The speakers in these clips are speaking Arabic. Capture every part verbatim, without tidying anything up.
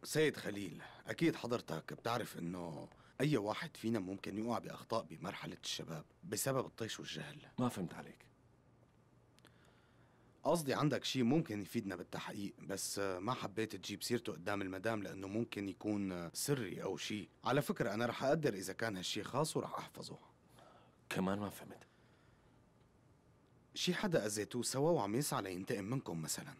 سيد خليل، أكيد حضرتك بتعرف إنه أي واحد فينا ممكن يقع بأخطاء بمرحلة الشباب بسبب الطيش والجهل. ما فهمت عليك. قصدي عندك شيء ممكن يفيدنا بالتحقيق، بس ما حبيت تجيب سيرته قدام المدام لأنه ممكن يكون سري أو شيء. على فكرة أنا رح أقدر إذا كان هالشيء خاص ورح أحفظه. كمان ما فهمت. شي حدا أذيتوه سوا وعم يسعى لينتقم منكم مثلا.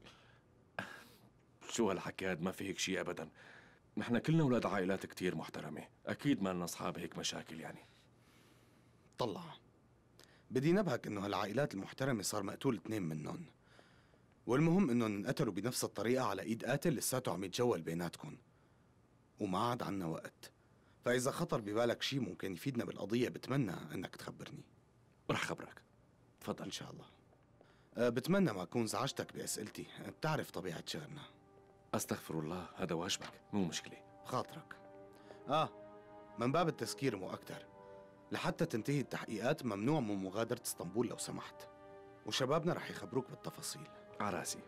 شو هالحكي هاد؟ ما في هيك شيء أبدا. نحن كلنا ولاد عائلات كتير محترمة، أكيد ما لنا أصحاب هيك مشاكل يعني. طلع بدي نبهك إنه هالعائلات المحترمة صار مقتول اثنين منهم، والمهم إنهم انقتلوا بنفس الطريقة على إيد قاتل لساته عم يتجول بيناتكم، وما عاد عنا وقت. فإذا خطر ببالك شيء ممكن يفيدنا بالقضية بتمنى إنك تخبرني. رح خبرك. تفضل. إن شاء الله. أه بتمنى ما أكون زعجتك بأسئلتي، بتعرف طبيعة شغلنا. أستغفر الله، هذا واجبك، مو مشكلة. خاطرك. آه من باب التذكير مو أكتر، لحتى تنتهي التحقيقات ممنوع من مغادرة اسطنبول لو سمحت، وشبابنا رح يخبروك بالتفاصيل. عراسي.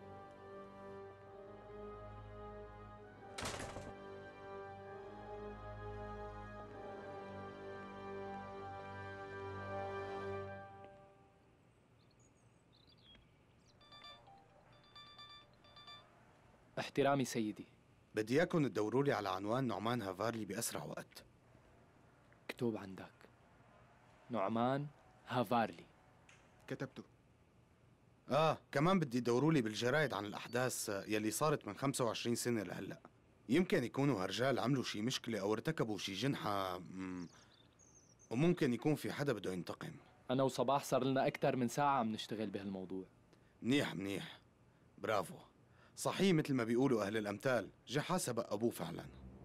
احترامي سيدي. بدي اياكم تدوروا لي على عنوان نعمان هافارلي بأسرع وقت. مكتوب عندك نعمان هافارلي. كتبته. اه كمان بدي تدوروا لي بالجرايد عن الأحداث يلي صارت من خمسة وعشرين سنة لهلأ. يمكن يكونوا هالرجال عملوا شي مشكلة أو ارتكبوا شي جنحة، مم، وممكن يكون في حدا بده ينتقم. أنا وصباح صار لنا أكثر من ساعة عم نشتغل بهالموضوع. منيح منيح، برافو. صحيح مثل ما بيقولوا أهل الأمثال، جحا سبق أبوه فعلا.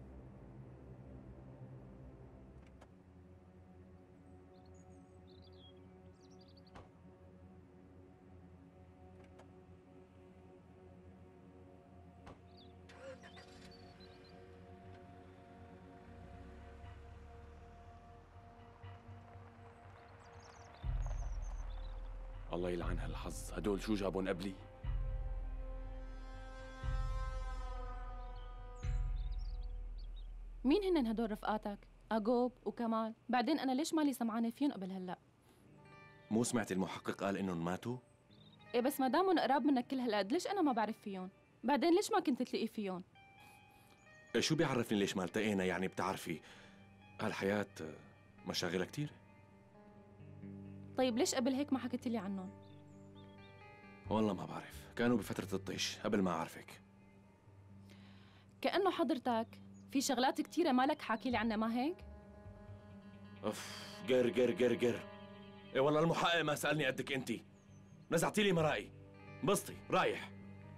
الله يلعن هالحظ، هدول شو جابون قبلي؟ مين هن هدول رفقاتك؟ أجوب وكمال، بعدين أنا ليش مالي سمعانة فيهم قبل هلأ؟ مو سمعت المحقق قال إنهم ماتوا؟ إيه بس ما دامهم قراب منك كل هالقد ليش أنا ما بعرف فيهم؟ بعدين ليش ما كنت تلاقي فيهم؟ إيه شو بيعرفني ليش ما التقينا؟ يعني بتعرفي هالحياة مشاغلها كتير. طيب ليش قبل هيك ما حكيت لي عنهم؟ والله ما بعرف، كانوا بفترة الطيش قبل ما أعرفك. كأنه حضرتك في شغلات كتيرة مالك حاكي لي عنها، ما هيك؟ أف قر قر قر قر. إيه والله المحقق ما سألني قدك أنتي، نزعتي لي مرائي. بسطي رايح.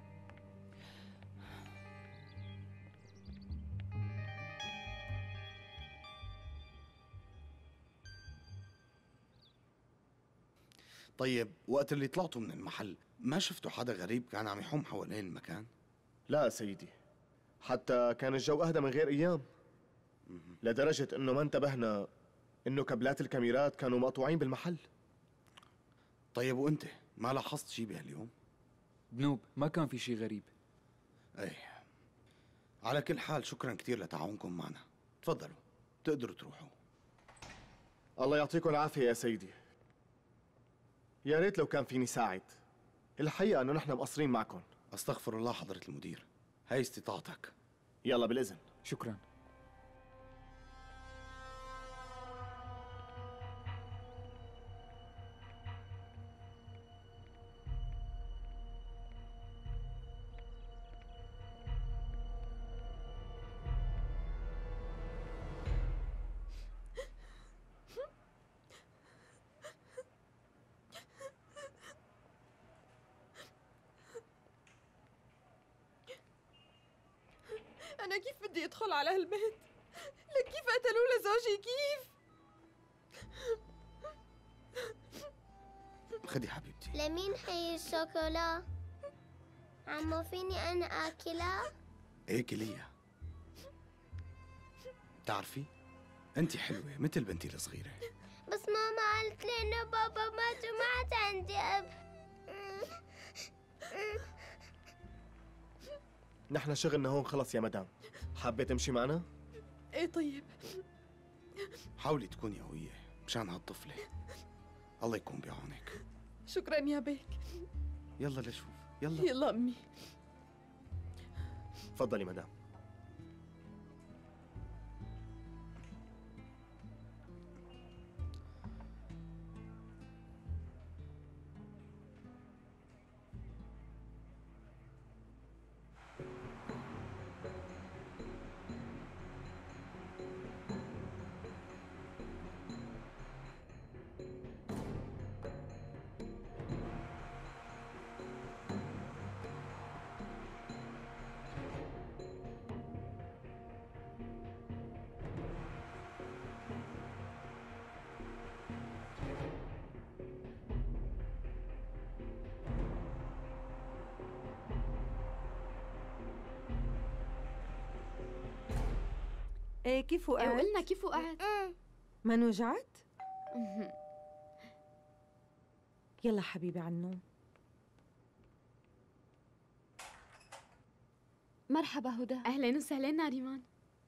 طيب وقت اللي طلعتوا من المحل ما شفتوا حدا غريب كان عم يحوم حوالين المكان؟ لا سيدي، حتى كان الجو أهدى من غير أيام، لدرجة إنه ما انتبهنا إنه كابلات الكاميرات كانوا مقطوعين بالمحل. طيب وأنت ما لاحظت شي بهاليوم؟ بنوب ما كان في شي غريب. ايه على كل حال شكرا كثير لتعاونكم معنا. تفضلوا تقدروا تروحوا. الله يعطيكم العافية يا سيدي. يا ريت لو كان فيني ساعد، الحقيقة إنه نحن مقصرين معكم. استغفر الله حضرة المدير، هاي استطاعتك. يلا بالإذن. شكرا. أنا كيف بدي أدخل على هالبيت؟ لك كيف قتلوا لزوجي؟ كيف؟ خدي حبيبتي. لمين هي الشوكولا؟ عمو فيني أنا آكلها؟ ايه كلية. بتعرفي انت حلوة مثل بنتي الصغيرة. بس ماما قالت لي إنه بابا مات وما عاد عندي أب. نحن شغلنا هون خلص يا مدام. حابة تمشي معنا؟ ايه طيب. حاولي تكوني قوية مشان هالطفلة. الله يكون بعونك. شكرا يا بيك. يلا لشوف، يلا يلا أمي. تفضلي مدام. ايه كيف إيه وقعت؟ وقلنا كيف وقعت؟ ما نوجعت؟ يلا حبيبي على النوم. مرحبا هدى. أهلين وسهلين ناريمان.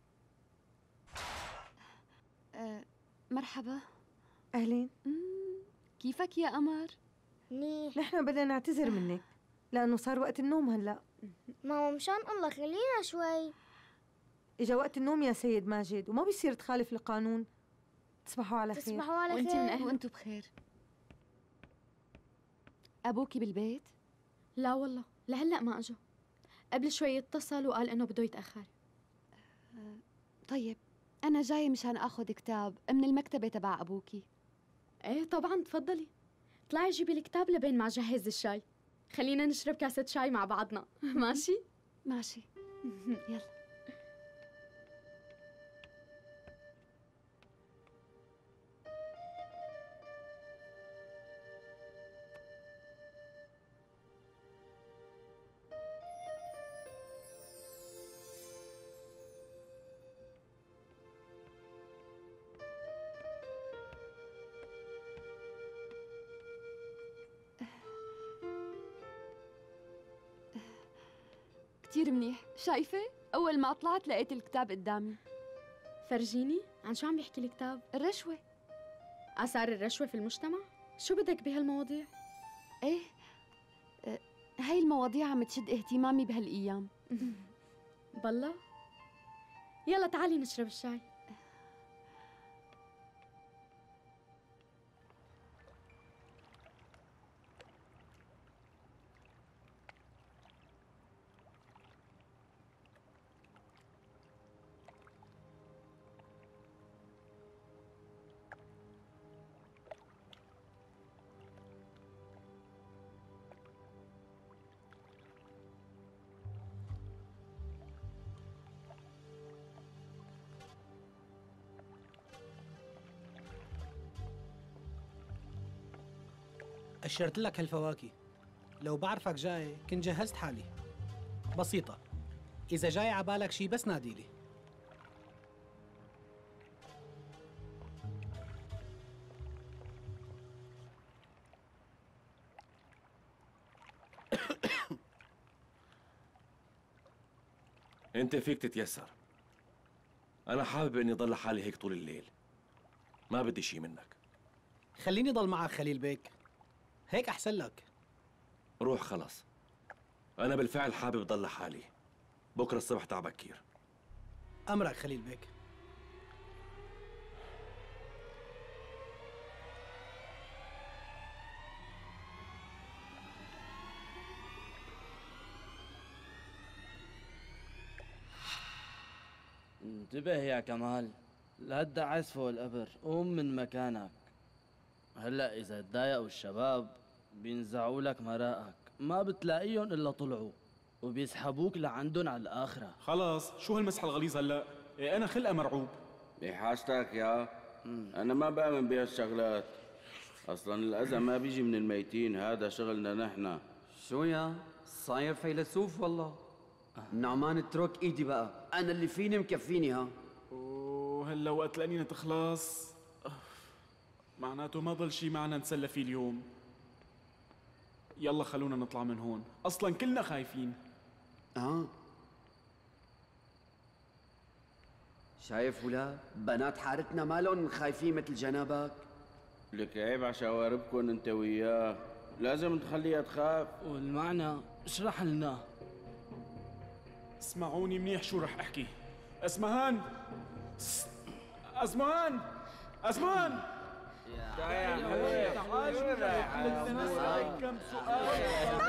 أه مرحبا. اهلين. كيفك يا قمر؟ منيح. نحن بدنا نعتذر منك لانه صار وقت النوم هلا. ماما مشان الله خلينا شوي. اجا وقت النوم يا سيد ماجد وما بيصير تخالف القانون. تصبحوا على خير. تصبحوا على وانت خير. من أهل وانتو بخير. أبوكي بالبيت؟ لا والله لهلا ما اجى. قبل شوي اتصل وقال انه بده يتاخر. أه طيب أنا جاية مشان آخذ كتاب من المكتبة تبع أبوكي. ايه طبعا تفضلي. طلعي جيبي الكتاب لبين ما اجهز الشاي. خلينا نشرب كاسة شاي مع بعضنا. ماشي؟ ماشي. يلا. كتير منيح. شايفة؟ أول ما طلعت لقيت الكتاب قدامي. فرجيني عن شو عم بيحكي الكتاب؟ الرشوة. آثار الرشوة في المجتمع؟ شو بدك بهالمواضيع؟ إيه أه هاي المواضيع عم تشد اهتمامي بهالأيام. بالله؟ يلا تعالي نشرب الشاي. أشرت لك هالفواكه. لو بعرفك جاي كنت جهزت حالي. بسيطة، إذا جاي عبالك شي بس ناديلي. انت فيك تتيسر. انا حابب اني ضل حالي هيك طول الليل. ما بدي شي منك. خليني ضل معك خليل بيك، هيك أحسن لك. روح خلص. انا بالفعل حابب ضل حالي. بكره الصبح تعب بكير. أمرك خليل بيك. انتبه يا كمال، لا تدعس فوق القبر. قوم من مكانك. هلا اذا تضايقوا الشباب بينزعوا لك مرائك، ما بتلاقيهم الا طلعوا وبيسحبوك لعندهم على الاخره. خلاص شو هالمسحه الغليظه هلا؟ إيه انا خلقه مرعوب. بحاجتك يا انا ما بامن بهالشغلات. اصلا الاذى ما بيجي من الميتين، هذا شغلنا نحن. شو يا صاير فيلسوف والله. نعمان اترك ايدي بقى، انا اللي فيني مكفيني. ها وهلا وقت القنينه تخلص معناته ما ضل شي معنا نتسلى فيه اليوم. يلا خلونا نطلع من هون، اصلا كلنا خايفين. اه شايف ولا بنات حارتنا مالهم خايفين مثل جنابك؟ لك عيب على شواربكم انت وياه، لازم تخليها تخاف. والمعنى اشرح لنا. اسمعوني منيح شو رح احكي. اسمهان، أزمان أزمان تعال كم سؤال.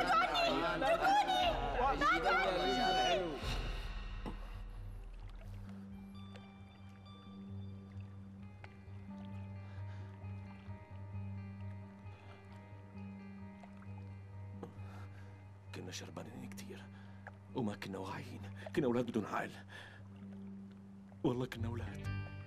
كنا شربانين كتير وما كنا واعيين، كنا أولاد بدون عقل. والله كنا أولاد.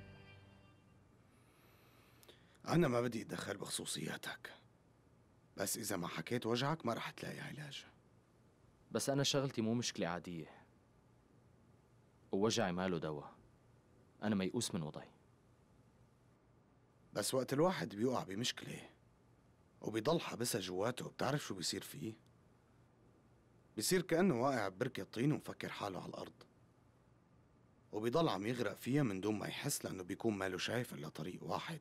أنا ما بدي أتدخل بخصوصياتك، بس إذا ما حكيت وجعك ما رح تلاقي علاج. بس أنا شغلتي مو مشكلة عادية، ووجعي ماله دواء. أنا ميؤوس من وضعي. بس وقت الواحد بيوقع بمشكلة وبيضل حابسها جواته، بتعرف شو بيصير فيه؟ بيصير كأنه واقع ببركة طين ومفكر حاله على الأرض، وبيضل عم يغرق فيها من دون ما يحس، لأنه بيكون ماله شايف إلا طريق واحد.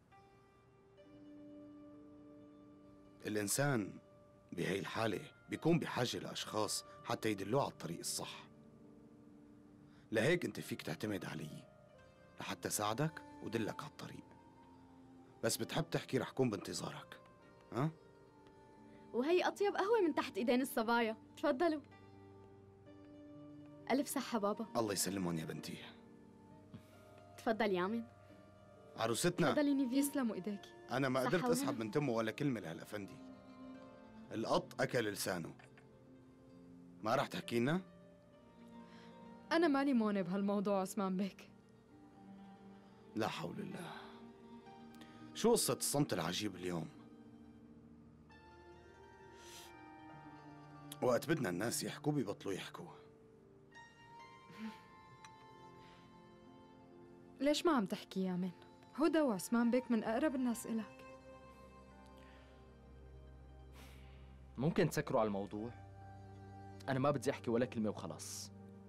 الإنسان بهي الحالة بيكون بحاجة لأشخاص حتى يدلوه على الطريق الصح. لهيك أنت فيك تعتمد علي لحتى ساعدك ودلك على الطريق. بس بتحب تحكي رح كون بانتظارك. ها؟ وهي أطيب قهوة من تحت إيدين الصبايا، تفضلوا. ألف صحة بابا. الله يسلمهم يا بنتي. تفضل يا عمين. عروستنا. تفضلي نيفين. يسلموا ايديكي. أنا ما صحة قدرت وهنا. أسحب من تمه ولا كلمة لهالأفندي. القط أكل لسانه. ما رح تحكي لنا؟ انا ماني مونة بهالموضوع عثمان بيك. لا حول الله. شو قصة الصمت العجيب اليوم؟ وقت بدنا الناس يحكوا بيبطلوا يحكوا. ليش ما عم تحكي يا من؟ هدى وعثمان بيك من اقرب الناس إلك. ممكن تسكروا على الموضوع؟ أنا ما بدي أحكي ولا كلمة وخلاص.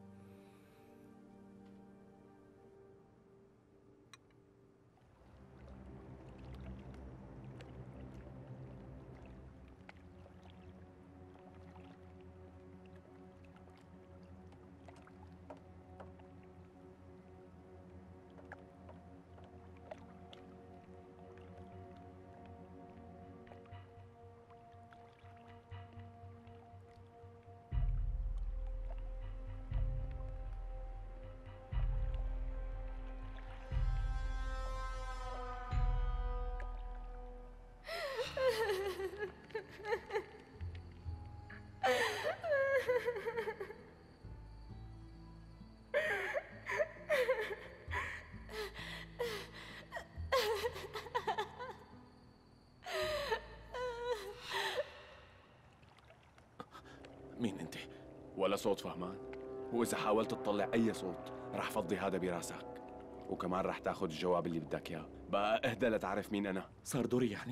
مين انت؟ ولا صوت فهمان؟ واذا حاولت تطلع اي صوت رح فضي هذا براسك، وكمان رح تاخذ الجواب اللي بدك اياه. بقى اهدى لتعرف مين انا. صار دوري يعني؟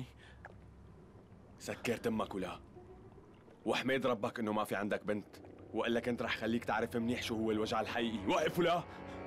سكرت امك ولا؟ وحميد ربك انه ما في عندك بنت، والا كنت رح خليك تعرف منيح شو هو الوجع الحقيقي. واقف ولا؟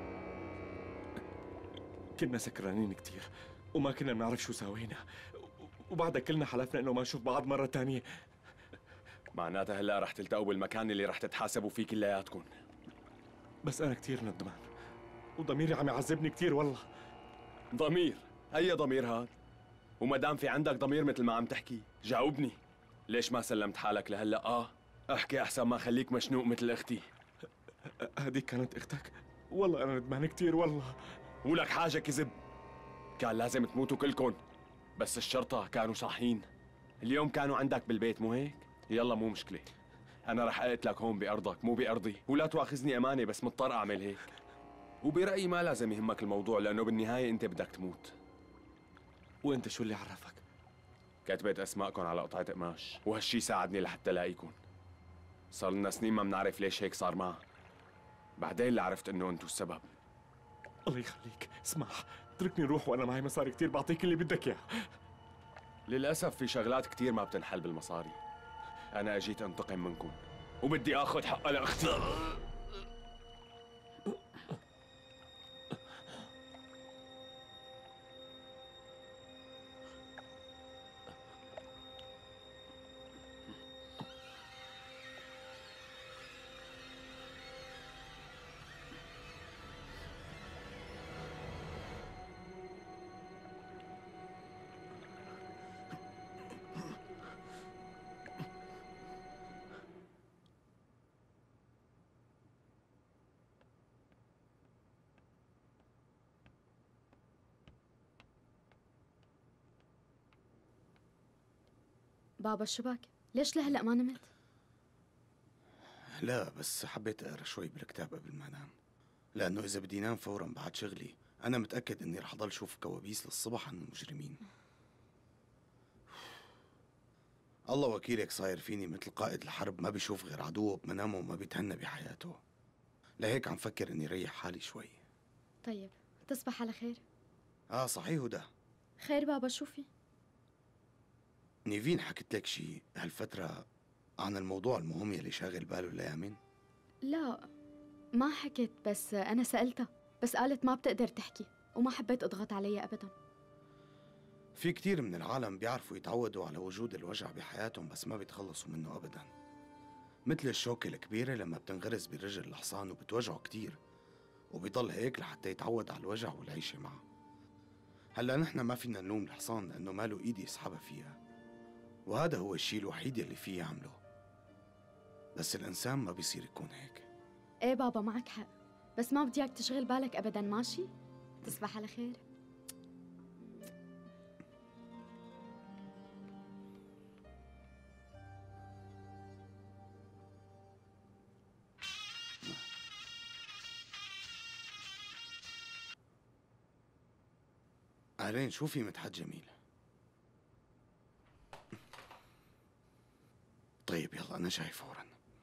كنا سكرانين كتير وما كنا بنعرف شو سوينا، وبعدها كلنا حلفنا انه ما نشوف بعض مرة تانية. معناتها هلا رح تلتقوا بالمكان اللي رح تتحاسبوا فيه كلياتكم. بس انا كتير ندمان وضميري عم يعذبني كتير والله. ضمير؟ اي ضمير هاد؟ وما دام في عندك ضمير مثل ما عم تحكي جاوبني، ليش ما سلمت حالك لهلا؟ اه احكي احسن ما خليك مشنوق مثل اختي. هذيك كانت اختك؟ والله انا ندمان كتير والله. ولك حاجه كذب؟ كان لازم تموتوا كلكم، بس الشرطه كانوا صاحيين. اليوم كانوا عندك بالبيت مو هيك؟ يلا مو مشكلة، أنا رح أقتلك هون بأرضك مو بأرضي، ولا تواخذني أمانة بس مضطر أعمل هيك. وبرأيي ما لازم يهمك الموضوع، لأنه بالنهاية أنت بدك تموت. وأنت شو اللي عرفك؟ كتبت أسماءكم على قطعة قماش، وهالشي ساعدني لحتى لاقيكم. صار لنا سنين ما بنعرف ليش هيك صار معه، بعدين اللي عرفت إنه أنتوا السبب. الله يخليك، اسمع، اتركني روح وأنا معي مصاري كتير بعطيك اللي بدك إياه. للأسف في شغلات كتير ما بتنحل بالمصاري. أنا أجيت أنتقم منكم وبدي آخذ حقها لأختي. بابا شو بك؟ ليش لهلا ما نمت؟ لا بس حبيت اقرا شوي بالكتاب قبل ما انام، لانه اذا بدي نام فورا بعد شغلي انا متاكد اني رح اضل شوف كوابيس للصبح عن المجرمين. الله وكيلك صاير فيني مثل قائد الحرب ما بيشوف غير عدوه بمنامه وما بيتهنى بحياته. لهيك عم فكر اني ريح حالي شوي. طيب تصبح على خير. اه صحيح هدى. خير بابا شو في؟ نيفين حكت لك شي هالفترة عن الموضوع المهم يلي شاغل باله ليامن؟ لا ما حكت، بس أنا سألتها بس قالت ما بتقدر تحكي وما حبيت أضغط عليها أبداً. في كتير من العالم بيعرفوا يتعودوا على وجود الوجع بحياتهم بس ما بيتخلصوا منه أبداً، مثل الشوكة الكبيرة لما بتنغرز برجل الحصان وبتوجعه كتير وبيضل هيك لحتى يتعود على الوجع والعيشة معه. هلا نحن ما فينا نلوم الحصان لأنه ما له إيد يسحبها فيها، وهذا هو الشيء الوحيد اللي فيه يعمله، بس الإنسان ما بيصير يكون هيك. إيه بابا معك حق، بس ما بدي إياك تشغل بالك أبداً، ماشي؟ تصبح على خير. أهلين، شو في مدحت جميل؟ طيب يلا أنا جاي فوراً.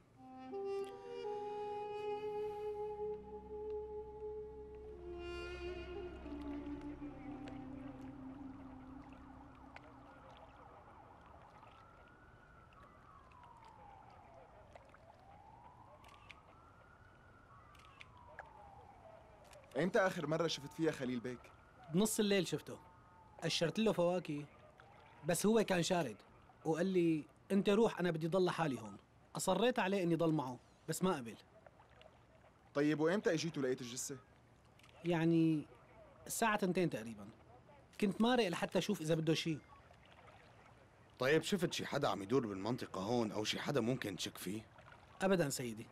امتى آخر مرة شفت فيها خليل بيك؟ بنص الليل شفته، قشرت له فواكه بس هو كان شارد وقال لي انت روح انا بدي ضل لحالي هون. اصريت عليه اني ضل معه بس ما قبل. طيب وامتى اجيت ولقيت الجثة؟ يعني الساعة تنتين تقريبا، كنت مارق لحتى اشوف اذا بده شيء. طيب شفت شي حدا عم يدور بالمنطقة هون أو شي حدا ممكن تشك فيه؟ ابدا سيدي.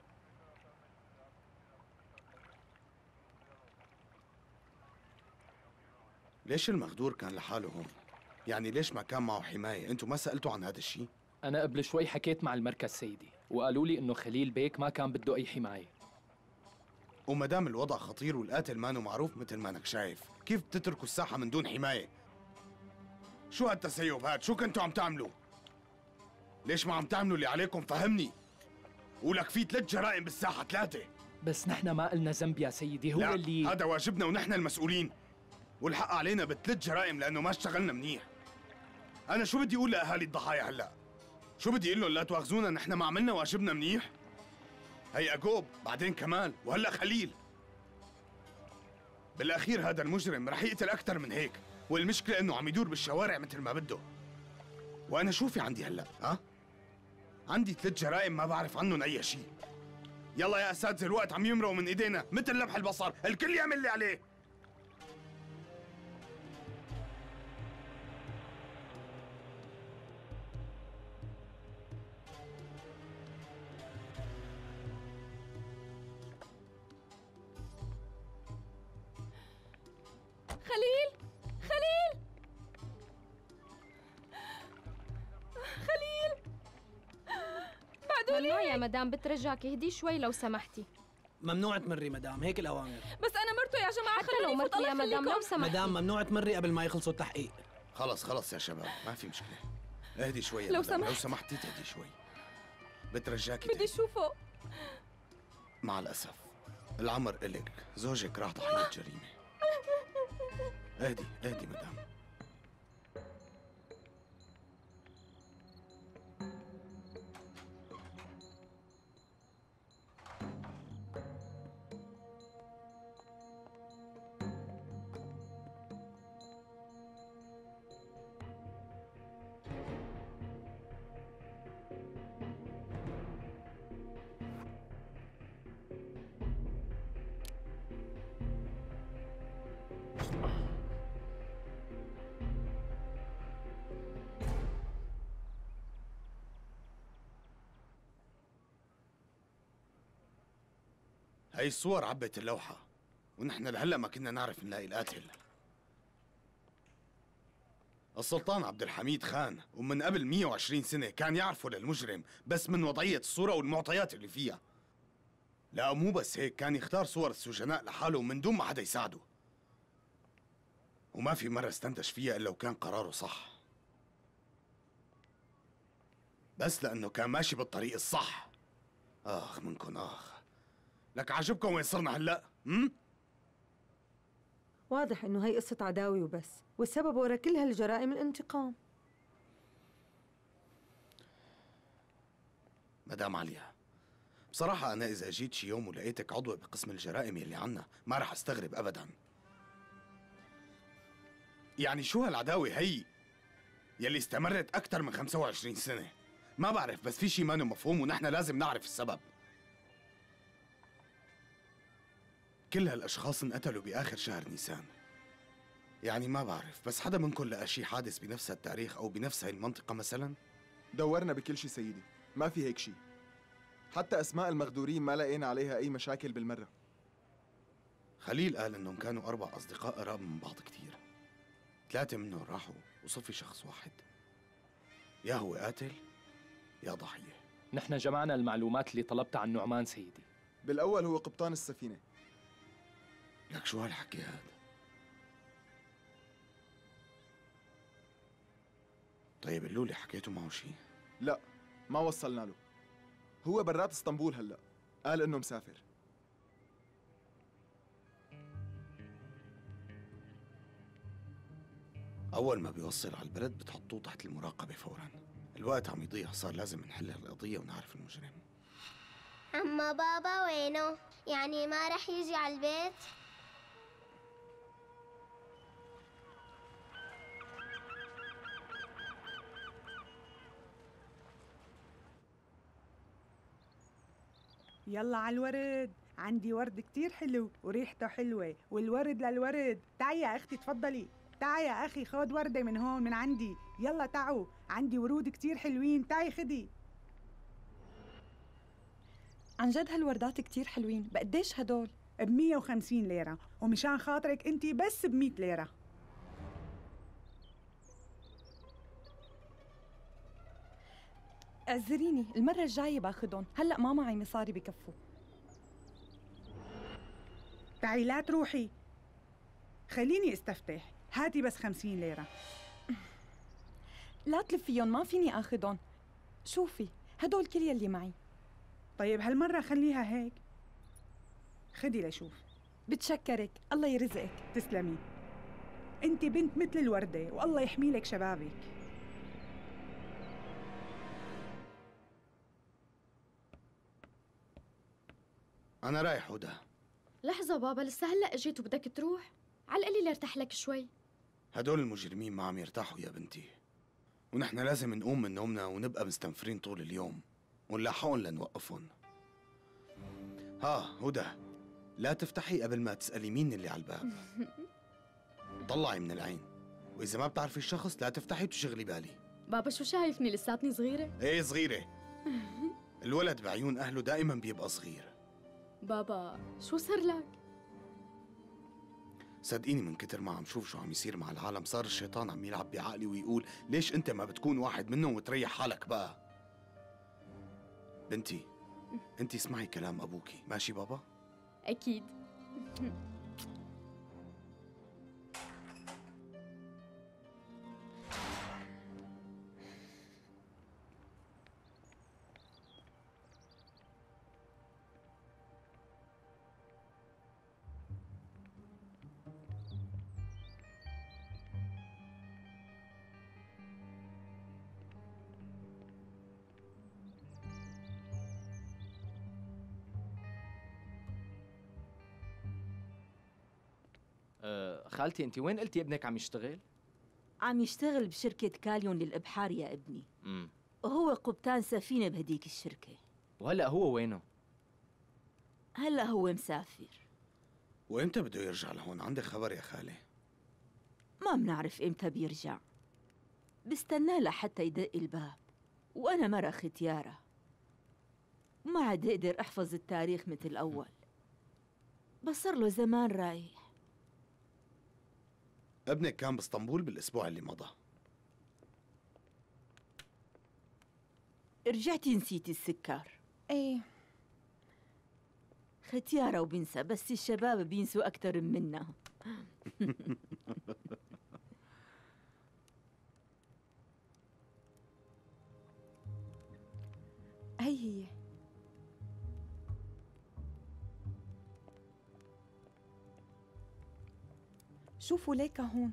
ليش المغدور كان لحاله هون؟ يعني ليش ما كان معه حماية؟ انتوا ما سألتوا عن هذا الشيء؟ أنا قبل شوي حكيت مع المركز سيدي وقالوا لي إنه خليل بيك ما كان بده أي حماية. وما دام الوضع خطير والقاتل مانو معروف مثل ما انك شايف، كيف بتتركوا الساحة من دون حماية؟ شو هالتسيب هاد؟ شو كنتوا عم تعملوا؟ ليش ما عم تعملوا اللي عليكم؟ فهمني. ولك في ثلاث جرائم بالساحة، ثلاثة. بس نحن ما قلنا ذنب يا سيدي، هو لا، اللي هذا واجبنا ونحن المسؤولين، والحق علينا بثلاث جرائم لأنه ما اشتغلنا منيح. أنا شو بدي أقول لأهالي الضحايا هلا؟ شو بدي أقول لهم لا تواخذونا نحن ما عملنا واجبنا منيح؟ هي أجوب، بعدين كمال، وهلا خليل. بالأخير هذا المجرم رح يقتل أكثر من هيك، والمشكلة إنه عم يدور بالشوارع مثل ما بده. وأنا شو في عندي هلا؟ ها؟ عندي ثلاث جرائم ما بعرف عنهم أي شيء. يلا يا أساتذة الوقت عم يمرق من إيدينا مثل لمح البصر، الكل يعمل اللي عليه. خليل خليل خليل بعدوا لي. ممنوع يا مدام، بترجاك اهدي شوي لو سمحتي. ممنوع تمري مدام، هيك الاوامر. بس انا مرته يا جماعه، حتى لو مرتي يا مدام لو سمحتي. مدام ممنوع تمري قبل ما يخلصوا التحقيق. خلص خلص يا شباب، ما في مشكلة. اهدي شوي يا لو مدام، سمحت. لو سمحتي تهدي شوي. بترجاكي بدي اشوفه. مع الأسف العمر إلك، زوجك راح ضحية جريمة. اهدي اهدي مدام. هاي الصور عبت اللوحة، ونحن لهلا ما كنا نعرف نلاقي القاتل. السلطان عبد الحميد خان، ومن قبل مية وعشرين سنة كان يعرفه للمجرم بس من وضعية الصورة والمعطيات اللي فيها. لا مو بس هيك، كان يختار صور السجناء لحاله من دون ما حدا يساعده، وما في مرة استنتج فيها إلا وكان قراره صح، بس لأنه كان ماشي بالطريق الصح. آخ منكن آخ. لك عجبكم وين صرنا هلأ؟ هم؟ واضح إنه هي قصة عداوة وبس، والسبب ورا كل هالجرائم الانتقام. مدام عليا، بصراحة أنا إذا جيت شي يوم ولقيتك عضوة بقسم الجرائم يلي عنا ما رح أستغرب أبداً. يعني شو هالعداوة هي يلي استمرت أكثر من خمسة وعشرين سنة؟ ما بعرف، بس في شي مانو مفهوم ونحن لازم نعرف السبب. كل هالأشخاص انقتلوا بآخر شهر نيسان. يعني ما بعرف، بس حدا منكم لقى شي حادث بنفس التاريخ أو بنفس هاي المنطقة مثلاً؟ دورنا بكل شي سيدي، ما في هيك شي. حتى أسماء المغدورين ما لقينا عليها أي مشاكل بالمرة. خليل قال إنهم كانوا أربع أصدقاء قراب من بعض كتير، ثلاثة منهم راحوا وصفي شخص واحد، يا هو قاتل يا ضحية. نحن جمعنا المعلومات اللي طلبتها عن نعمان سيدي. بالأول هو قبطان السفينة. لك شو هالحكي هاد؟ طيب اللولي حكيتوا معه شي؟ لا ما وصلنا له، هو برات اسطنبول هلأ، قال إنه مسافر. أول ما بيوصل على البلد بتحطوه تحت المراقبة فوراً. الوقت عم يضيع، صار لازم نحل القضية ونعرف المجرم. أما بابا وينه؟ يعني ما رح يجي على البيت؟ يلا على الورد، عندي ورد كتير حلو وريحته حلوة، والورد للورد. تعي يا أختي تفضلي، تعي يا أخي خد وردة من هون من عندي. يلا تعوا، عندي ورود كتير حلوين، تعي خدي. عن جد هالوردات كتير حلوين، بقديش هدول؟ بمية وخمسين ليرة، ومشان خاطرك انتي بس بمية ليرة. اعذريني، المرة الجاية باخدهم، هلأ ما معي مصاري بكفوا. تعي لا تروحي، خليني استفتح، هاتي بس خمسين ليرة. لا تلفيهم، ما فيني اخدهم. شوفي هدول كل يلي معي. طيب هالمرة خليها هيك، خدي لشوف. بتشكرك، الله يرزقك. تسلمي، انت بنت مثل الوردة والله يحمي لك شبابك. أنا رايح هدى. لحظة بابا، لسه هلأ اجيت وبدك تروح؟ على القليل ارتاح لك شوي. هدول المجرمين ما عم يرتاحوا يا بنتي، ونحن لازم نقوم من نومنا ونبقى مستنفرين طول اليوم ونلاحقهم لنوقفهم. ها هدى، لا تفتحي قبل ما تسألي مين اللي على الباب. طلعي من العين، وإذا ما بتعرفي الشخص لا تفتحي وتشغلي بالي. بابا شو شايفني لساتني صغيرة؟ ايه صغيرة. الولد بعيون أهله دائما بيبقى صغير. بابا شو صار لك؟ صدقيني من كتر ما عم شوف شو عم يصير مع العالم صار الشيطان عم يلعب بعقلي ويقول ليش انت ما بتكون واحد منهم وتريح حالك بقى. بنتي انت اسمعي كلام ابوكي، ماشي بابا؟ اكيد. أه خالتي انت وين قلتي ابنك عم يشتغل؟ عم يشتغل بشركة كاليون للإبحار يا ابني. امم وهو قبطان سفينة بهديك الشركة. وهلا هو وينه؟ هلا هو مسافر. وامتى بده يرجع لهون؟ عندك خبر يا خالي؟ ما بنعرف امتى بيرجع، بستناه لحتى يدق الباب، وأنا مرة ختيارة ما عاد اقدر احفظ التاريخ مثل أول، بس صار له زمان رايح. ابنك كان باسطنبول بالاسبوع اللي مضى. رجعتي نسيتي السكر. ايه ختيارة وبنسى، بس الشباب بينسوا أكتر منا. هي هي شوفوا ليك هون.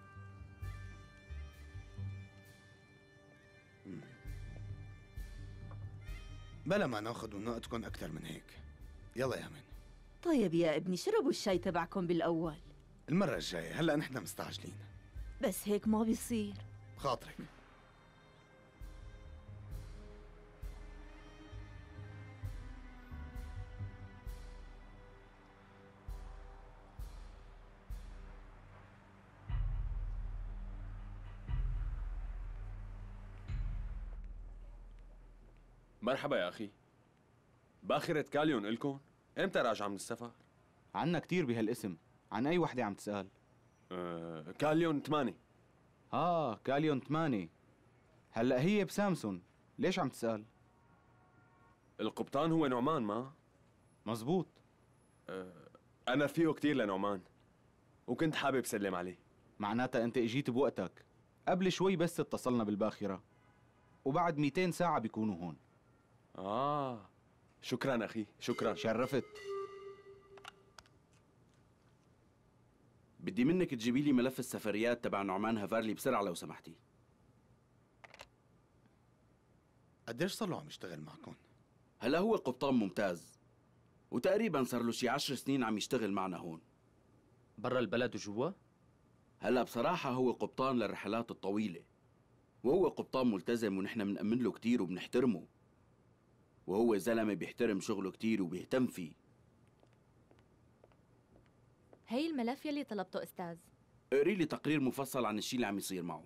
بلا ما ناخذ من وقتكم أكثر من هيك. يلا يا من. طيب يا ابني شربوا الشاي تبعكم بالأول. المرة الجاية، هلا نحن مستعجلين. بس هيك ما بيصير. بخاطرك. مرحبا يا أخي. باخرة كاليون إلكن؟ إمتى راجعة من السفر؟ عنا كتير بهالاسم. عن أي وحدة عم تسأل؟ أه كاليون ثمانية. آه كاليون ثمانية. هلأ هي بسامسون، ليش عم تسأل؟ القبطان هو نعمان ما؟ مزبوط. أه أنا رفيقه كتير لنعمان، وكنت حابب سلم عليه. معناتها أنت إجيت بوقتك. قبل شوي بس اتصلنا بالباخرة، وبعد مئتين ساعة بيكونوا هون. آه شكرا أخي، شكرا. شرفت. بدي منك تجيبي لي ملف السفريات تبع نعمان هافارلي بسرعة لو سمحتي. قديش صار له عم يشتغل معكم؟ هلا هو قبطان ممتاز، وتقريبا صار له شي عشر سنين عم يشتغل معنا هون. برا البلد وجوا؟ هلا بصراحة هو قبطان للرحلات الطويلة، وهو قبطان ملتزم ونحن بنأمن له كتير وبنحترمه، وهو زلمة بيحترم شغله كتير وبيهتم فيه. هي الملف يلي طلبته أستاذ. اقري لي تقرير مفصل عن الشيء اللي عم يصير معه.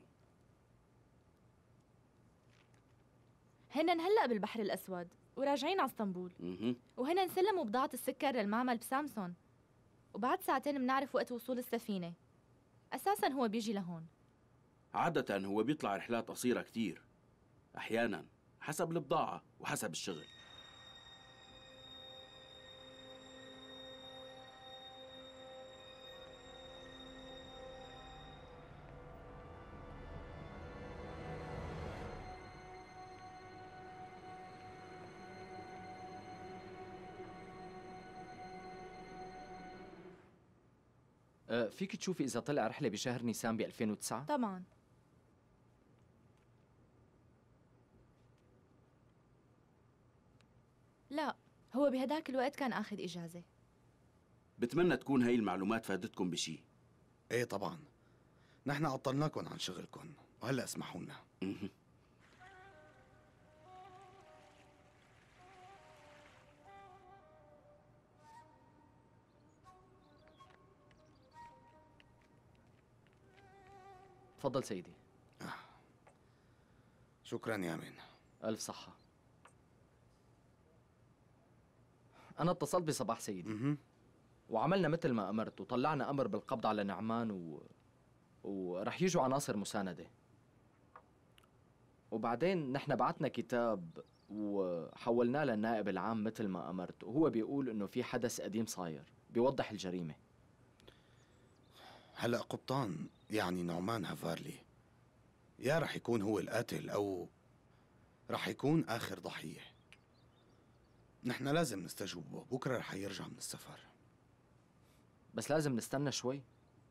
هن هلأ بالبحر الأسود وراجعين على اسطنبول، وهن سلموا بضاعة السكر للمعمل بسامسون، وبعد ساعتين بنعرف وقت وصول السفينة. أساساً هو بيجي لهون. عادة هو بيطلع رحلات قصيرة كتير، أحياناً حسب البضاعة وحسب الشغل. أه فيك تشوفي إذا طلع رحلة بشهر نيسان ب ألفين وتسعة؟ طبعاً. لا، هو بهداك الوقت كان آخذ إجازة. بتمنى تكون هاي المعلومات فادتكم بشي. ايه طبعا، نحن عطلناكم عن شغلكم وهلا اسمحوا لنا. تفضل سيدي. آه. شكرا يا من. ألف صحة. أنا اتصلت بصباح سيدي وعملنا مثل ما أمرت، وطلعنا أمر بالقبض على نعمان و... ورح يجوا عناصر مساندة. وبعدين نحن بعتنا كتاب وحولناه للنائب العام مثل ما أمرت، وهو بيقول إنه في حدث قديم صاير بيوضح الجريمة. هلأ قبطان يعني نعمان هافارلي يا رح يكون هو القاتل أو رح يكون آخر ضحية. نحن لازم نستجوبه، بكرة رح يرجع من السفر. بس لازم نستنى شوي.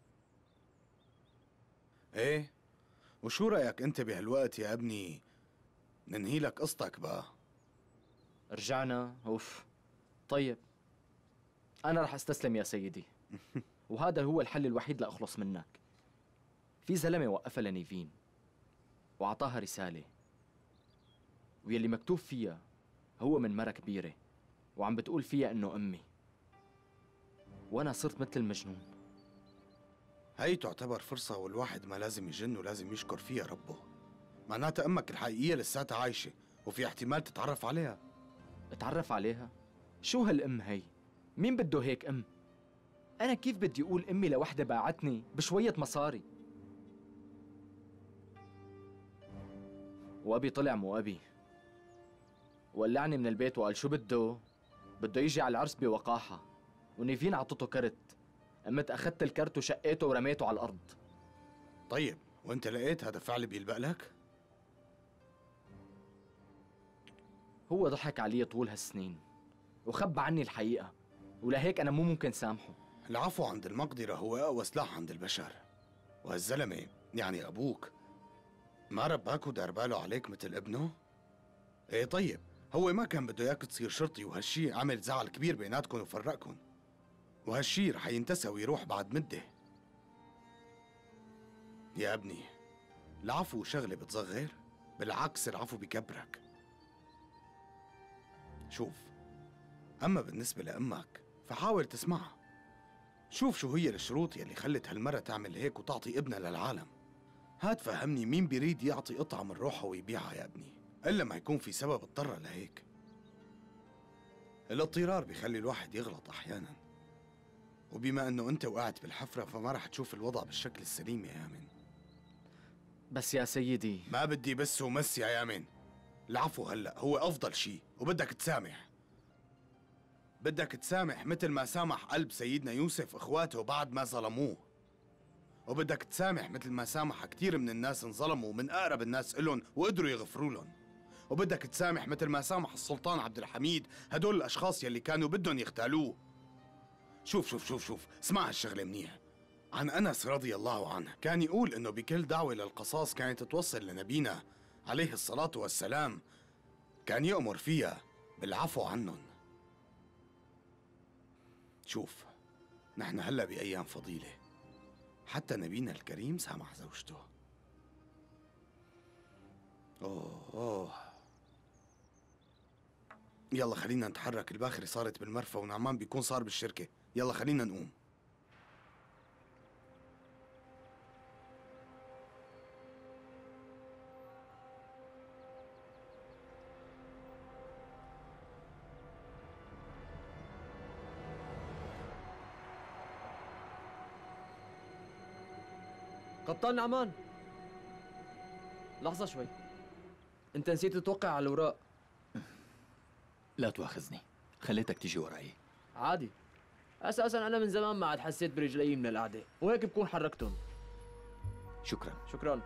ايه، وشو رأيك انت بهالوقت يا ابني ننهي لك قصتك بقى؟ رجعنا؟ اوف. طيب أنا رح استسلم يا سيدي. وهذا هو الحل الوحيد لأخلص منك. في زلمة وقفها لنيفين وأعطاها رسالة، ويلي مكتوب فيها هو من مرة كبيرة، وعم بتقول فيها إنه أمي، وأنا صرت مثل المجنون. هي تعتبر فرصة والواحد ما لازم يجن ولازم يشكر فيها ربه. معناتها أمك الحقيقية لساتها عايشة وفي احتمال تتعرف عليها. اتعرف عليها؟ شو هالأم هي؟ مين بده هيك أم؟ أنا كيف بدي أقول أمي لوحدة باعتني بشوية مصاري؟ وأبي طلع مو أبي، ولعني من البيت وقال شو بده؟ بده يجي على العرس بوقاحة، ونيفين عطته كرت، قمت أخذت الكرت وشقيته ورميته على الأرض. طيب وانت لقيت هذا فعل بيلبق لك؟ هو ضحك علي طول هالسنين وخبى عني الحقيقة، ولهيك أنا مو ممكن سامحه. العفو عند المقدرة هو أقوى سلاح عند البشر، وهالزلمة يعني أبوك ما رباك ودار باله عليك مثل ابنه؟ ايه طيب، هو ما كان بده اياك تصير شرطي، وهالشي عمل زعل كبير بيناتكم وفرقكم، وهالشي رح ينتسى ويروح بعد مدة. يا ابني، العفو شغلة بتصغر، بالعكس العفو بكبرك. شوف، أما بالنسبة لأمك فحاول تسمعها. شوف شو هي الشروط يلي خلت هالمرة تعمل هيك وتعطي ابنها للعالم. هات فهمني، مين بيريد يعطي قطعة من روحه ويبيعها يا ابني إلا ما يكون في سبب اضطر لهيك. الاضطرار بيخلي الواحد يغلط أحيانا، وبما أنه أنت وقعت بالحفرة فما رح تشوف الوضع بالشكل السليم يا يامن. بس يا سيدي، ما بدي بس ومس يا يامن. العفو هلأ هو أفضل شيء، وبدك تسامح. بدك تسامح مثل ما سامح قلب سيدنا يوسف إخواته بعد ما ظلموه، وبدك تسامح مثل ما سامح كثير من الناس انظلموا من أقرب الناس إلهم وقدروا يغفروا لهم، وبدك تسامح مثل ما سامح السلطان عبد الحميد هدول الأشخاص يلي كانوا بدهم يغتالوه. شوف شوف شوف شوف اسمع هالشغلة منيح. عن أنس رضي الله عنه كان يقول إنه بكل دعوة للقصاص كانت توصل لنبينا عليه الصلاة والسلام كان يأمر فيها بالعفو عنهم. شوف، نحن هلا بأيام فضيلة، حتى نبينا الكريم سامح زوجته. أوه أوه يلا خلينا نتحرك، الباخرة صارت بالمرفأ ونعمان بيكون صار بالشركة. يلا خلينا نقوم. قبطان نعمان، لحظة شوي، أنت نسيت توقع على الأوراق. لا تواخذني، خليتك تيجي وراي. عادي، أساساً أنا من زمان ما عاد حسيت برجلي من القعدة، وهيك بكون حركتهم. شكراً. شكراً.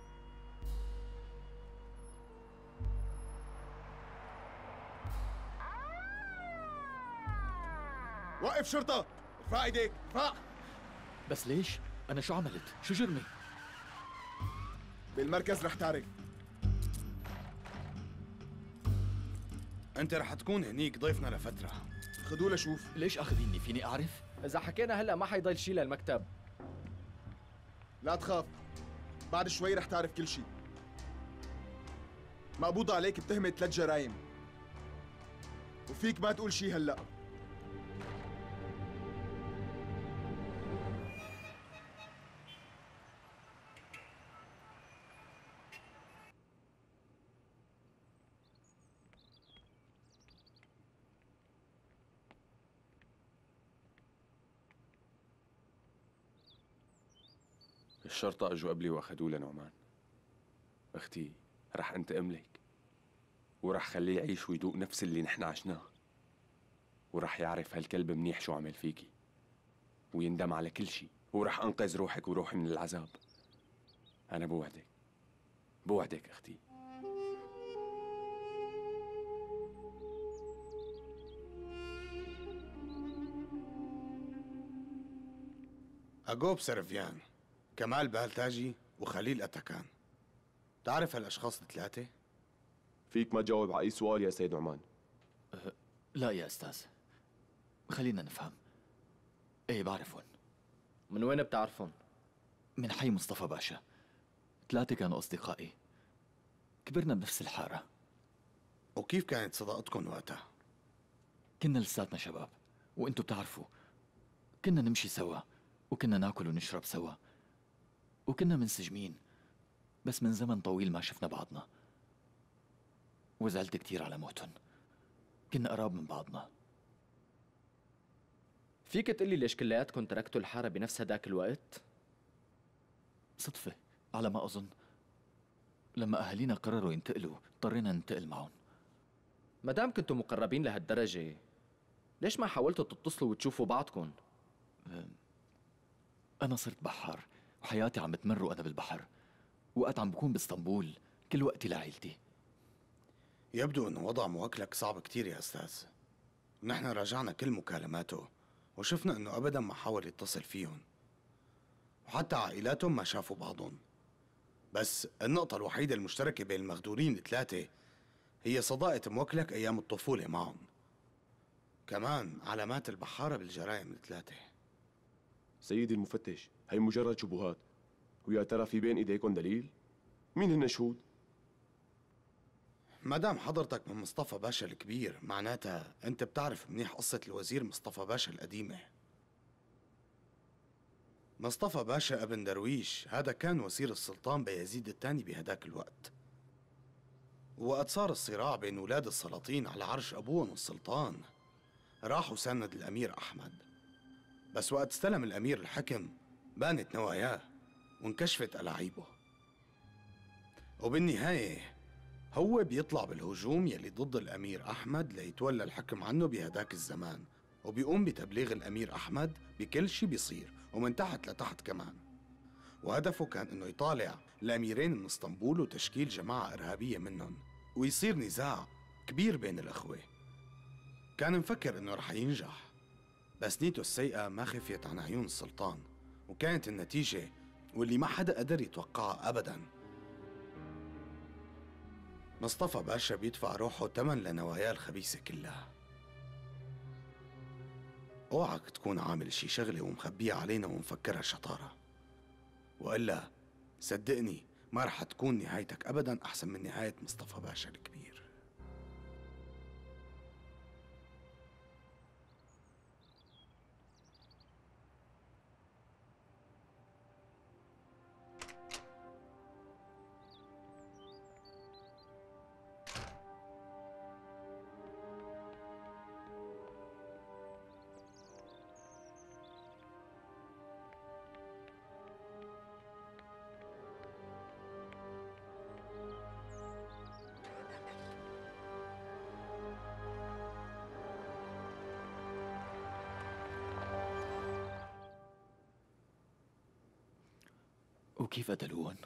وقف شرطة! ارفع ايديك، ارفع! بس ليش؟ أنا شو عملت؟ شو جرمي؟ بالمركز رح تعرف. أنت رح تكون هنيك ضيفنا لفترة. خدوه لشوف. ليش أخذيني؟ فيني أعرف؟ إذا حكينا هلا ما حيضل شي للمكتب. لا تخاف، بعد شوي رح تعرف كل شي. مقبوض عليك بتهمة ثلاث جرايم، وفيك ما تقول شي هلا. الشرطة اجوا قبلي واخذوه لنعمان. اختي رح انتقم لك، ورح خليه يعيش ويدوق نفس اللي نحن عشناه، ورح يعرف هالكلب منيح شو عمل فيكي، ويندم على كل شي، ورح انقذ روحك وروحي من العذاب. انا بوعدك، بوعدك اختي. أجوب سرفيان، كمال بالتاجي، وخليل أتكان. تعرف هالأشخاص الثلاثة؟ فيك ما تجاوب على أي سؤال يا سيد نعمان. أه لا يا أستاذ، خلينا نفهم. إيه بعرفهم. من وين بتعرفهم؟ من حي مصطفى باشا. ثلاثة كانوا أصدقائي، كبرنا بنفس الحارة. وكيف كانت صداقتكم وقتها؟ كنا لساتنا شباب، وانتو بتعرفوا كنا نمشي سوا، وكنا ناكل ونشرب سوا، وكنا منسجمين، بس من زمن طويل ما شفنا بعضنا، وزعلت كتير على موتهم. كنا قراب من بعضنا. فيك تقلي ليش كلياتكم تركتوا الحارة بنفس هداك الوقت؟ صدفة على ما أظن. لما أهالينا قرروا ينتقلوا اضطرينا ننتقل معهم. ما دام كنتوا مقربين لهالدرجة، ليش ما حاولتوا تتصلوا وتشوفوا بعضكم؟ أنا صرت بحار وحياتي عم بتمر وأنا بالبحر، وقت عم بكون باسطنبول كل وقتي لعيلتي. يبدو أنه وضع موكلك صعب كتير يا أستاذ. نحن راجعنا كل مكالماته وشفنا أنه أبدا ما حاول يتصل فيهم، وحتى عائلاتهم ما شافوا بعضهم. بس النقطة الوحيدة المشتركة بين المغدورين الثلاثة هي صداقة موكلك أيام الطفولة معهم. كمان علامات البحارة بالجرائم الثلاثة. سيدي المفتش، هي مجرد شبهات، ويا ترى في بين ايديكم دليل؟ مين هن الشهود؟ ما دام حضرتك من مصطفى باشا الكبير، معناتها أنت بتعرف منيح قصة الوزير مصطفى باشا القديمة. مصطفى باشا ابن درويش هذا كان وزير السلطان بايزيد الثاني بهداك الوقت، وقت صار الصراع بين أولاد السلاطين على عرش أبوهم السلطان راح وساند الأمير أحمد. بس وقت استلم الأمير الحكم بانت نواياه وانكشفت ألاعيبه، وبالنهاية هو بيطلع بالهجوم يلي ضد الأمير أحمد ليتولى الحكم عنه بهداك الزمان، وبيقوم بتبليغ الأمير أحمد بكل شي بيصير ومن تحت لتحت كمان. وهدفه كان إنه يطالع الأميرين من اسطنبول وتشكيل جماعة إرهابية منهم، ويصير نزاع كبير بين الأخوة. كان مفكر إنه رح ينجح، بس نيته السيئة ما خفيت عن عيون السلطان، وكانت النتيجة واللي ما حدا قدر يتوقعها أبداً. مصطفى باشا بيدفع روحه تمن لنواياه الخبيثة كلها. اوعك تكون عامل شي شغلة ومخبيها علينا ومفكرها شطارة، وإلا صدقني ما رح تكون نهايتك أبداً أحسن من نهاية مصطفى باشا الكبير. وكيف قتلوهم؟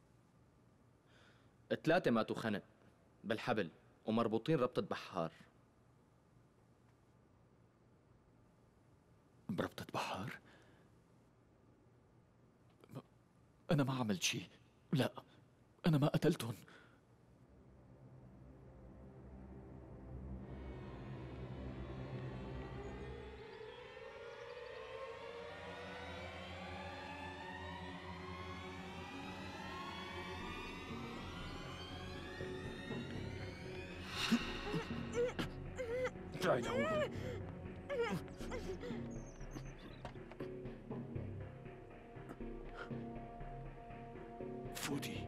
الثلاثة ماتوا خنق بالحبل ومربوطين ربطة بحار. بربطة بحار؟ أنا ما عملت شي، لا أنا ما قتلتهم. تعي لهون. فوتي.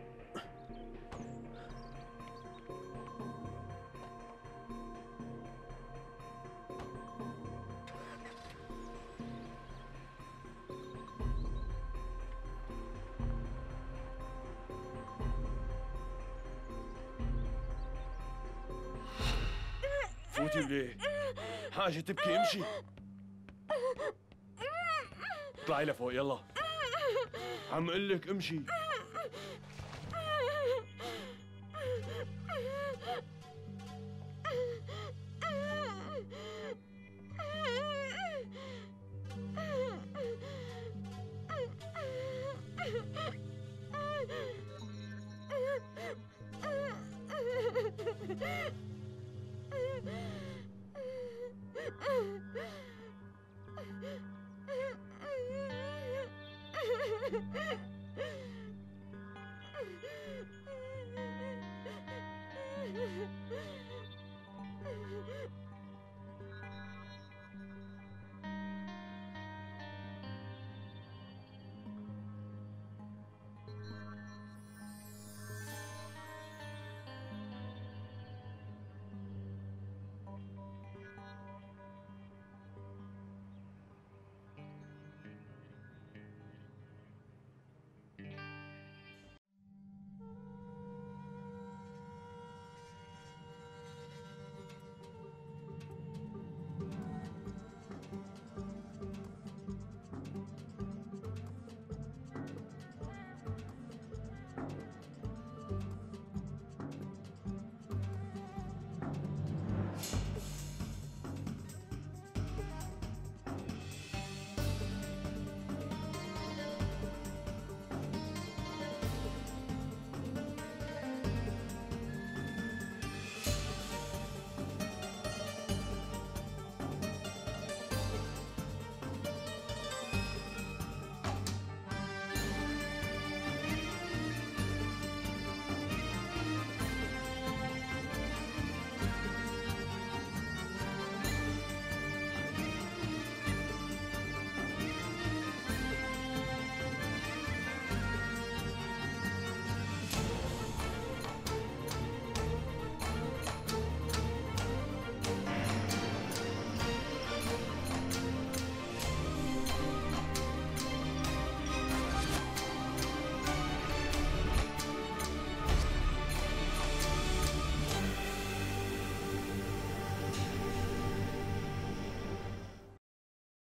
فوتي وليه؟ حاجة تبكي، امشي. اطلعي لفوق يلا. عم قلك امشي.